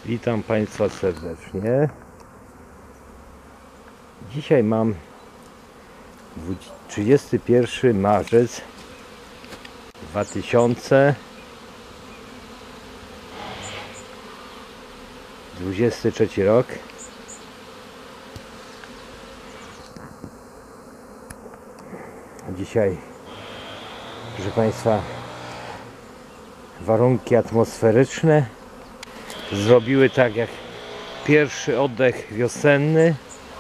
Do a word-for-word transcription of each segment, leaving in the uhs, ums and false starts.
Witam Państwa serdecznie. Dzisiaj mam trzydziesty pierwszy marzec dwa tysiące dwudziesty trzeci rok. Dzisiaj, proszę Państwa, warunki atmosferyczne zrobiły tak jak pierwszy oddech wiosenny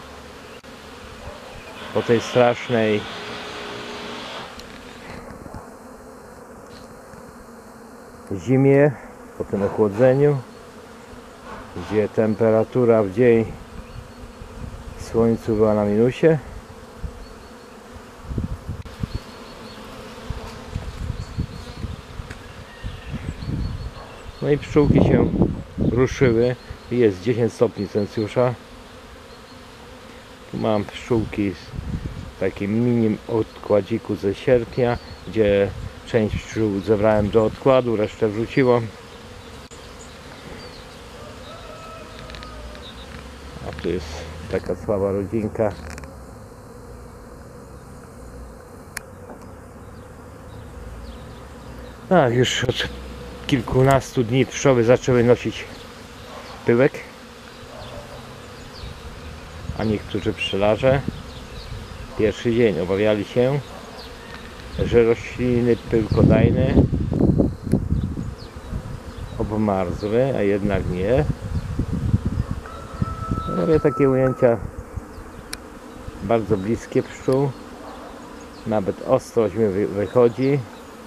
po tej strasznej zimie, po tym ochłodzeniu, gdzie temperatura w dzień w słońcu była na minusie. No i pszczółki się ruszyły. Jest dziesięć stopni Celsjusza. Tu mam pszczółki w takim mini odkładziku ze sierpnia, gdzie część pszczół zebrałem do odkładu, resztę wrzuciłem. A tu jest taka słaba rodzinka. Tak, już od kilkunastu dni pszczoły zaczęły nosić pyłek, a niektórzy pszczelarze pierwszy dzień obawiali się, że rośliny pyłkodajne obmarzły, a jednak nie. Robię takie ujęcia bardzo bliskie pszczół, nawet ostrość mi wychodzi.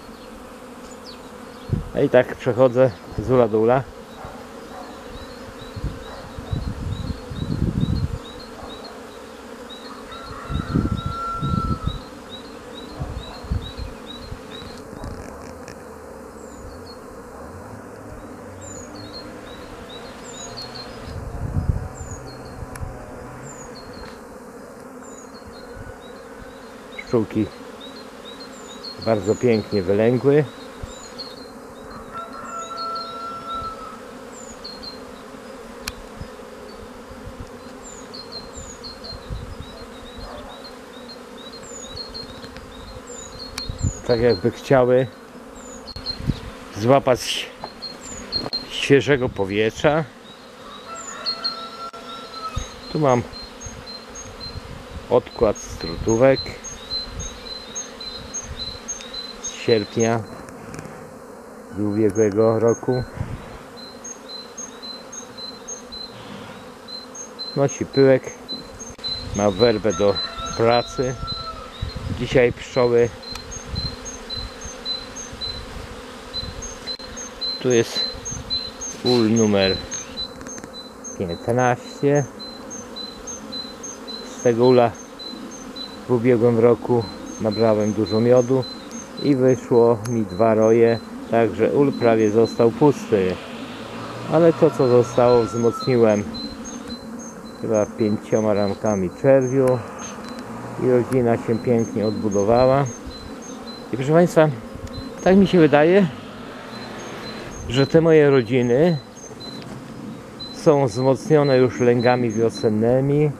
A i tak przechodzę z ula do ula. Pszczółki bardzo pięknie wylęgły. Tak jakby chciały złapać świeżego powietrza. Tu mam odkład z trutówek z sierpnia ubiegłego roku. Nosi pyłek, ma werbę do pracy. Dzisiaj pszczoły, tu jest ul numer piętnaście. Z tego ula w ubiegłym roku nabrałem dużo miodu i wyszło mi dwa roje, także ul prawie został pusty. Ale to, co zostało, wzmocniłem chyba pięcioma ramkami czerwiu i rodzina się pięknie odbudowała. I proszę Państwa, tak mi się wydaje, że te moje rodziny są wzmocnione już lęgami wiosennymi,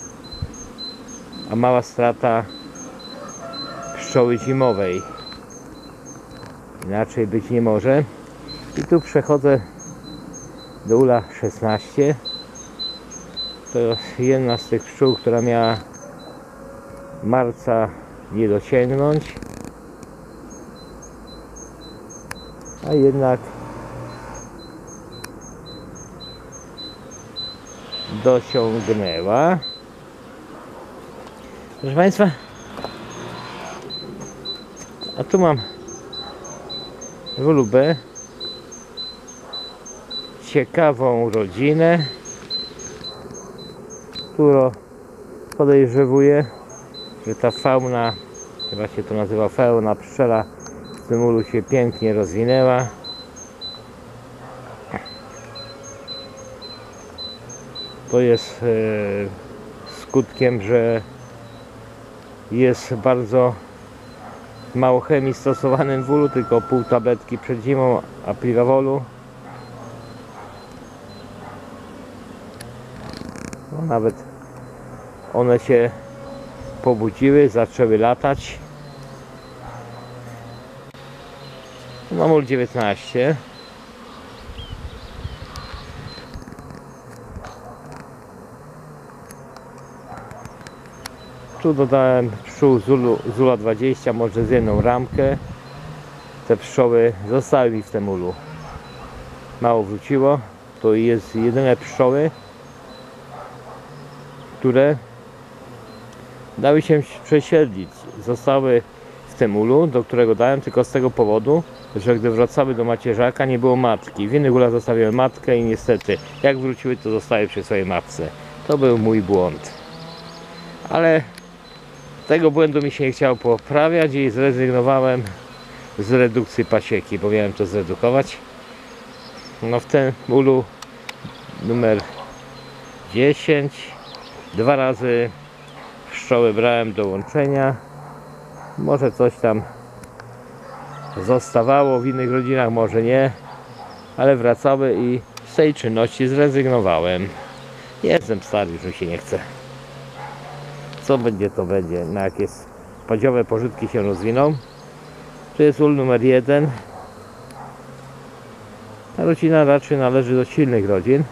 a mała strata pszczoły zimowej. Inaczej być nie może. I tu przechodzę do ula szesnaście. To jest jedna z tych pszczół, która miała marca nie dosięgnąć, a jednak dosiągnęła. Proszę Państwa, a tu mam wróbę, ciekawą rodzinę, którą podejrzewuję, że ta fauna, chyba się to nazywa fauna pszczela, w tym ulu się pięknie rozwinęła. To jest e, skutkiem, że jest bardzo mało chemii stosowanym w ulu, tylko pół tabletki przed zimą Aplivavolu. nawet one się pobudziły, zaczęły latać. Mam ul dziewiętnaście. Tu dodałem pszczół Zulu, Zula dwadzieścia, może z jedną ramkę. Te pszczoły zostały mi w tym ulu. Mało wróciło. To jest jedyne pszczoły, które dały się przesiedlić. Zostały w tym ulu, do którego dałem tylko z tego powodu, że gdy wracały do macierzaka, nie było matki. W innych ulach zostawiłem matkę i niestety jak wróciły, to zostały przy swojej matce. To był mój błąd. Ale tego błędu mi się nie chciało poprawiać i zrezygnowałem z redukcji pasieki, bo miałem to zredukować. No w tym ulu numer dziesięć dwa razy pszczoły brałem do łączenia. Może coś tam zostawało w innych rodzinach, może nie, ale wracały i z tej czynności zrezygnowałem. Jestem stary, już mi się nie chce. Co będzie, to będzie. Na jakie spadziowe pożytki się rozwiną. To jest ul numer jeden. Ta rodzina raczej należy do silnych rodzin.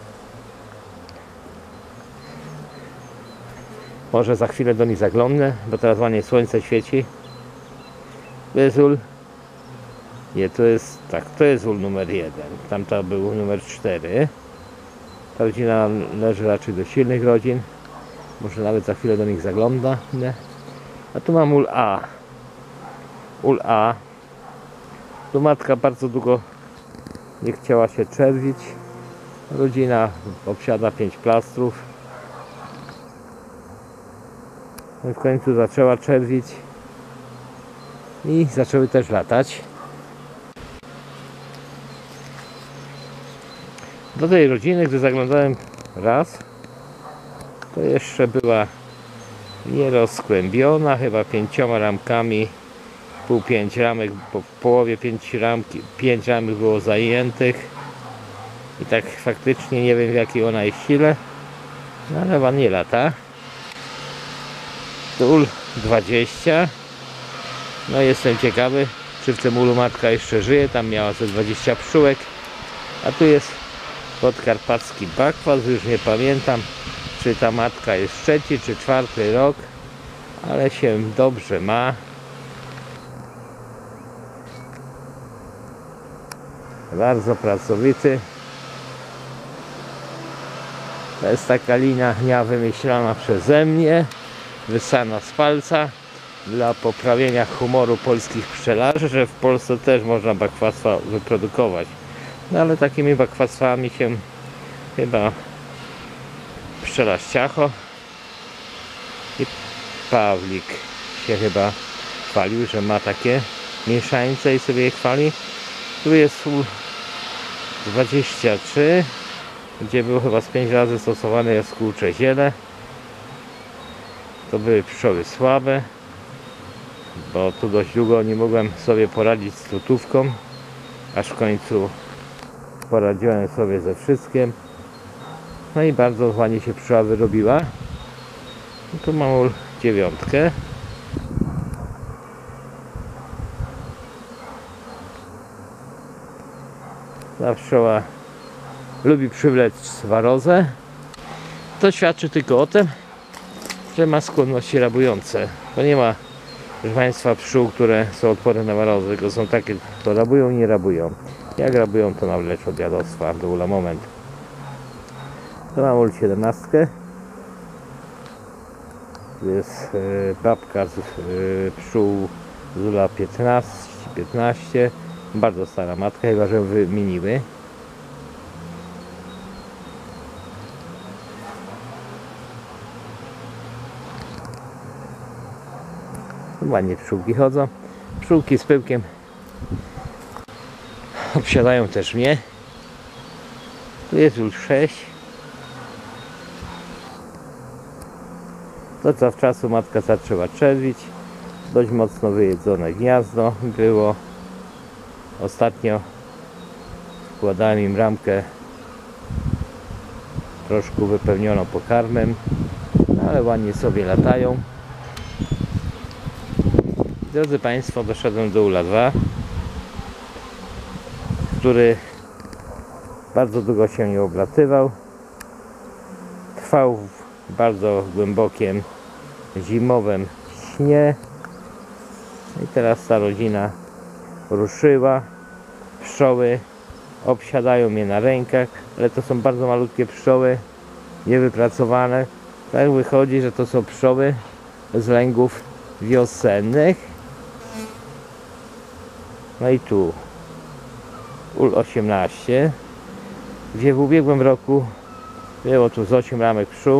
Może za chwilę do nich zaglądnę, bo teraz ładnie słońce świeci. To jest ul. Nie, to jest. Tak, to jest ul numer jeden. Tamta był numer cztery. Ta rodzina należy raczej do silnych rodzin. Może nawet za chwilę do nich zagląda. Nie? A tu mam ul A. Ul A. Tu matka bardzo długo nie chciała się czerwić. Rodzina obsiada pięć plastrów. No i w końcu zaczęła czerwić. I zaczęły też latać. Do tej rodziny, gdy zaglądałem raz, to jeszcze była nierozkłębiona, chyba pięcioma ramkami, pół pięć ramek, bo w połowie pięć ramki, pięć ramek było zajętych i tak faktycznie nie wiem, w jakiej ona jest sile, no ale ładnie lata. To ul dwadzieścia. No jestem ciekawy, czy w tym ulu matka jeszcze żyje. Tam miała ze dwadzieścia pszczółek, a tu jest podkarpacki bakwas. Już nie pamiętam, czy ta matka jest trzeci czy czwarty rok, ale się dobrze ma. Bardzo pracowity. To jest taka linia wymyślona przeze mnie, wysana z palca dla poprawienia humoru polskich pszczelarzy, że w Polsce też można bakwastwa wyprodukować. No ale takimi bakwastwami się chyba pszczelarz Ciacho i Pawlik się chyba chwalił, że ma takie mieszańce i sobie je chwali. Tu jest ul dwadzieścia trzy, gdzie było chyba z pięć razy stosowane jaskółcze ziele. To były pszczoły słabe, bo tu dość długo nie mogłem sobie poradzić z trutówką, aż w końcu poradziłem sobie ze wszystkim. No i bardzo ładnie się pszczoła wyrobiła. No tu mam ul dziewiątkę. Ta pszczoła lubi przywlec warozę. To świadczy tylko o tym, że ma skłonności rabujące. Bo nie ma, proszę Państwa, pszczół, które są odporne na warozę, tylko są takie, to rabują i nie rabują. Jak rabują, to nawlecz od jadostwa do ula moment. To mam ul siedemnastkę. Tu jest y, babka z y, pszczół z ula piętnaście. Bardzo stara matka, chyba że wymieniły. Ładnie pszczółki chodzą. Pszczółki z pyłkiem obsiadają też mnie. Tu jest już sześć. Do zawczasu matka zaczęła czerwić. Dość mocno wyjedzone gniazdo było. Ostatnio wkładałem im ramkę troszkę wypełniono pokarmem, no ale ładnie sobie latają. Drodzy Państwo, doszedłem do ula dwa, który bardzo długo się nie oblatywał. Trwał w bardzo głębokim zimowym śnie. I teraz ta rodzina ruszyła. Pszczoły obsiadają mnie na rękach, ale to są bardzo malutkie pszczoły, niewypracowane. Tak wychodzi, że to są pszczoły z lęgów wiosennych. No i tu ul osiemnaście, gdzie w ubiegłym roku było tu z osiem ramek pszczół.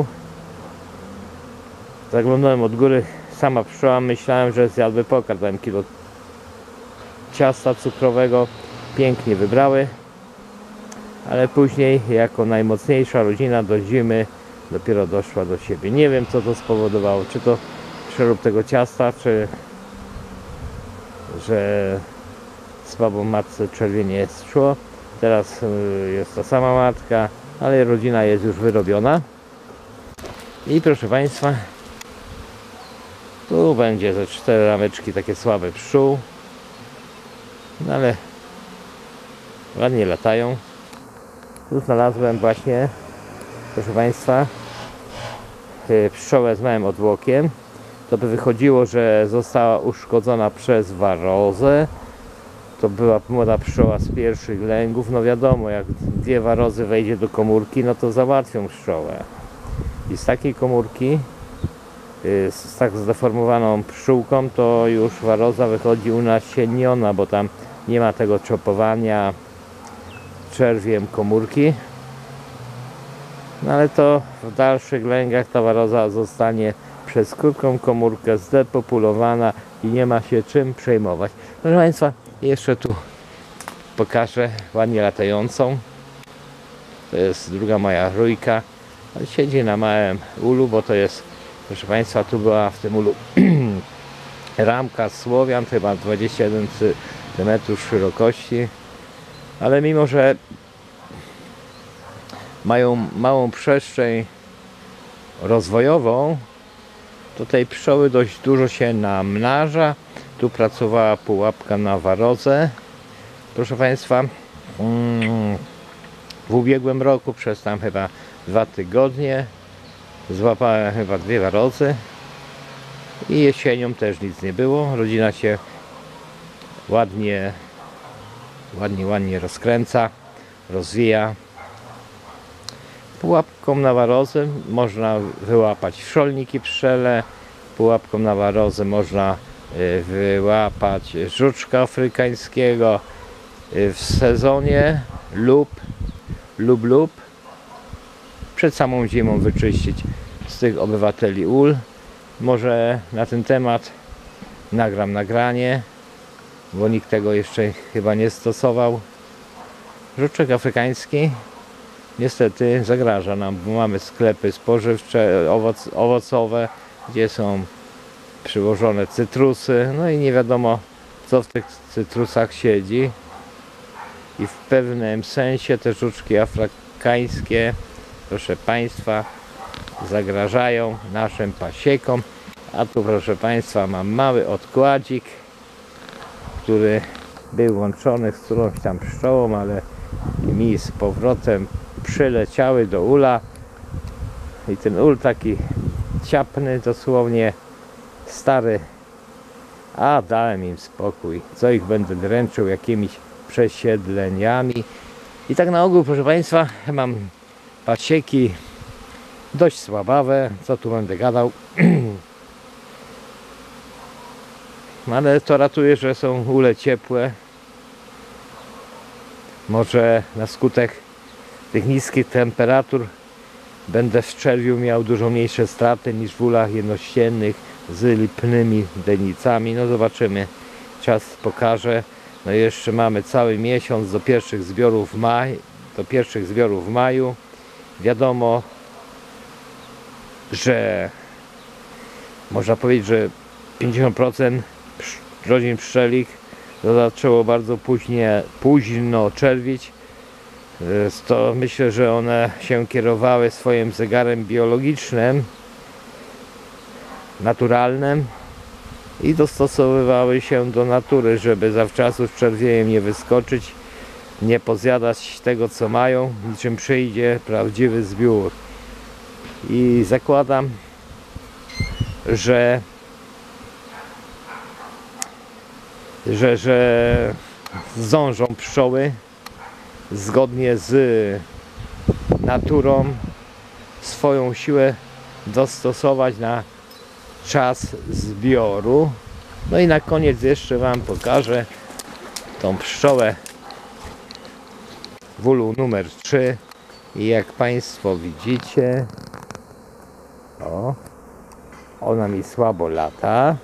Zaglądałem od góry, sama pszczoła, myślałem, że zjadły pokarm. Dałem kilo ciasta cukrowego, pięknie wybrały, ale później jako najmocniejsza rodzina do zimy dopiero doszła do siebie. Nie wiem, co to spowodowało, czy to przerób tego ciasta, czy że słabo matce czerwienie szło. Teraz jest ta sama matka, ale rodzina jest już wyrobiona. I proszę Państwa, tu będzie ze cztery rameczki takie słabe pszczół, no ale ładnie latają. Tu znalazłem właśnie, proszę Państwa, pszczołę z małym odwłokiem. To by wychodziło, że została uszkodzona przez warozę. To była młoda pszczoła z pierwszych lęgów. No wiadomo, jak dwie warozy wejdzie do komórki, no to załatwią pszczołę. I z takiej komórki, z tak zdeformowaną pszczółką, to już waroza wychodzi unasienniona, bo tam nie ma tego czopowania czerwiem komórki. No ale to w dalszych lęgach ta waroza zostanie przez krótką komórkę zdepopulowana i nie ma się czym przejmować. Proszę Państwa, jeszcze tu pokażę ładnie latającą. To jest druga moja rójka. Siedzi na małym ulu, bo to jest, proszę Państwa, tu była w tym ulu ramka Słowian, chyba dwadzieścia jeden centymetrów szerokości. Ale mimo, że mają małą przestrzeń rozwojową, to tej pszczoły dość dużo się namnaża. Tu pracowała pułapka na warozę. Proszę Państwa, w ubiegłym roku przez tam chyba dwa tygodnie złapałem chyba dwie warozy i jesienią też nic nie było. Rodzina się ładnie ładnie, ładnie rozkręca, rozwija. Pułapką na warozę można wyłapać wszolniki pszczele, pułapką na warozę można wyłapać żuczka afrykańskiego w sezonie lub lub lub przed samą zimą wyczyścić z tych obywateli ul. Może na ten temat nagram nagranie, bo nikt tego jeszcze chyba nie stosował. Żuczek afrykański niestety zagraża nam, bo mamy sklepy spożywcze, owoc, owocowe, gdzie są przyłożone cytrusy, no i nie wiadomo, co w tych cytrusach siedzi. I w pewnym sensie te żuczki afrykańskie, proszę Państwa, zagrażają naszym pasiekom. A tu, proszę Państwa, mam mały odkładzik, który był łączony z którąś tam pszczołą, ale mi z powrotem przyleciały do ula. I ten ul taki ciapny, dosłownie stary. A dałem im spokój. Co ich będę dręczył jakimiś przesiedleniami. I tak na ogół, proszę Państwa, mam pasieki dość słabawe. Co tu będę gadał? Ale to ratuje, że są ule ciepłe. Może na skutek tych niskich temperatur będę w czerwiu miał dużo mniejsze straty niż w ulach jednościennych z lipnymi denicami. No zobaczymy, czas pokaże. No i jeszcze mamy cały miesiąc do pierwszych zbiorów w maj, do pierwszych zbiorów w maju. Wiadomo, że można powiedzieć, że pięćdziesiąt procent rodzin pszczelich zaczęło bardzo późnie, późno czerwić. to myślę, że one się kierowały swoim zegarem biologicznym, naturalnym i dostosowywały się do natury, żeby zawczasu z czerwiejem nie wyskoczyć, nie pozjadać tego, co mają, niczym przyjdzie prawdziwy zbiór. I zakładam, że że, że zdążą pszczoły zgodnie z naturą swoją siłę dostosować na czas zbioru. No i na koniec jeszcze Wam pokażę tą pszczołę w ulu numer trzy i jak Państwo widzicie, o, ona mi słabo lata.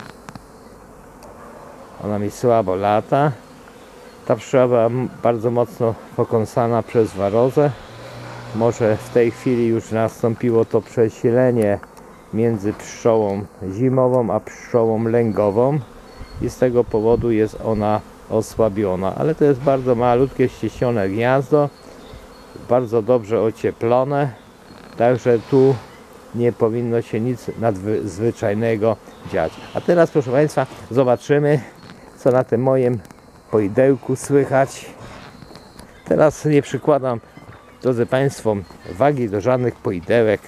Ona mi słabo lata. Ta pszczoła była bardzo mocno pokąsana przez warozę. Może w tej chwili już nastąpiło to przesilenie między pszczołą zimową a pszczołą lęgową i z tego powodu jest ona osłabiona. Ale to jest bardzo malutkie, ściśnione gniazdo, bardzo dobrze ocieplone, także tu nie powinno się nic nadzwyczajnego dziać. A teraz, proszę Państwa, zobaczymy, co na tym moim poidełku słychać. Teraz nie przykładam, drodzy Państwo, wagi do żadnych poidełek.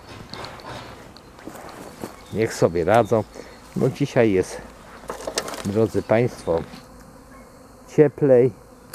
Niech sobie radzą. No dzisiaj jest, drodzy Państwo, cieplej.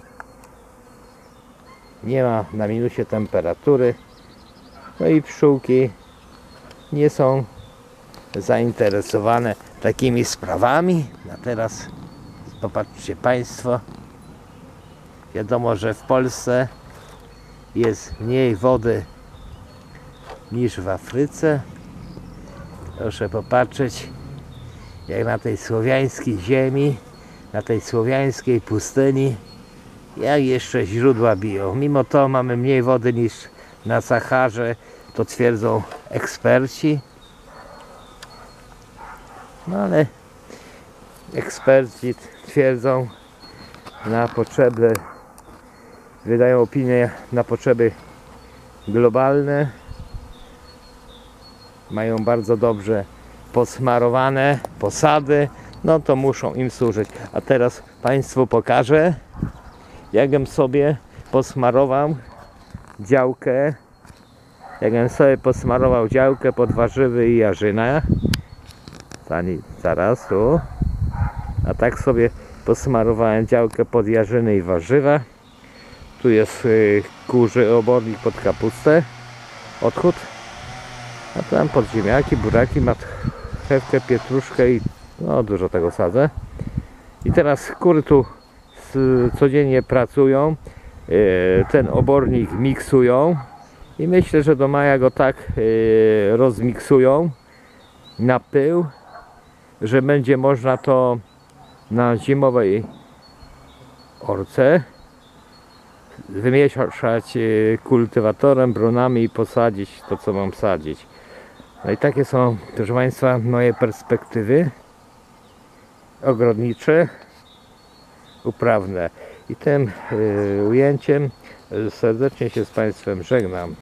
Nie ma na minusie temperatury. No i pszczółki nie są zainteresowane takimi sprawami. A teraz popatrzcie Państwo. Wiadomo, że w Polsce jest mniej wody niż w Afryce. Proszę popatrzeć, jak na tej słowiańskiej ziemi, na tej słowiańskiej pustyni, jak jeszcze źródła biją. Mimo to mamy mniej wody niż na Saharze, to twierdzą eksperci. No ale eksperci twierdzą na potrzeby, wydają opinię na potrzeby globalne. Mają bardzo dobrze posmarowane posady, no to muszą im służyć. A teraz Państwu pokażę, jakbym sobie posmarował działkę, jakbym sobie posmarował działkę pod warzywy i jarzyna. Zaraz tu. A tak sobie posmarowałem działkę pod jarzyny i warzywa. Tu jest y, kurzy obornik pod kapustę, odchód. A tam pod ziemniaki, buraki, marchewkę, pietruszkę i no dużo tego sadzę. I teraz kury tu codziennie pracują, ten obornik miksują i myślę, że do maja go tak rozmiksują na pył, że będzie można to na zimowej orce wymieszać kultywatorem, bronami i posadzić to, co mam sadzić. No i takie są, proszę Państwa, moje perspektywy ogrodnicze, uprawne. I tym y, ujęciem serdecznie się z Państwem żegnam.